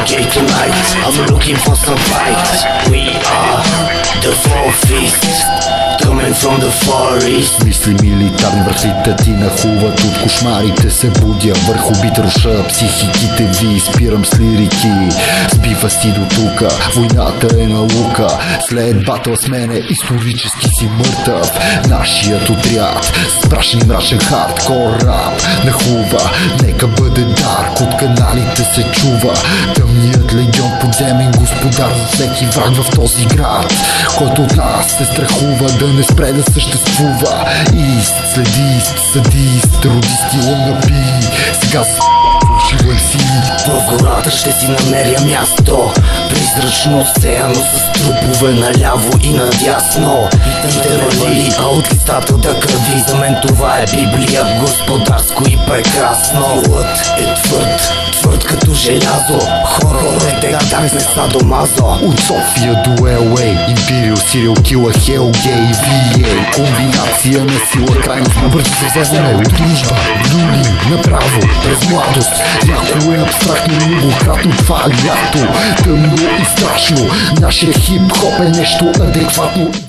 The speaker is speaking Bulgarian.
DJ tonight, I'm looking for some fight. We are the Four Fists, coming from the Far East. Мисли милитарни, върхите ти нахуват, от кошмарите се будя, върху бит руша психиките ви, спирам с лирики. Сбива си до тука, войната е наука, след батъл с мене исторически си мъртъв. Нашият отряд с прашен и мрачен хардкор рап нахува, нека бъде дарк, от каналите се чува. Тъмният легион, подземен господар за всеки враг в този град, който от нас се страхува да не спре да съществува. Ист, следист, садист, родисти, лънапи, сега фалшивай си. В гората ще си намеря място, призрачно сеяно с трупове наляво и надясно. Питам вали, а от листата да кръви. За мен това е Библия, господарско и прекрасно. Лът е твърд, твърд като желязо, хорор е тегатак, не садомазо. От София до LA, Империал, Сириал Кила, Хел, Гей, VA, комбинация на сила, крайност на бързо съвземане. От дружба, люли, направо, през младост, яко е абстрактно, многократно това лято. Тъмно и страшно, нашия хип-хоп е нещо адекватно.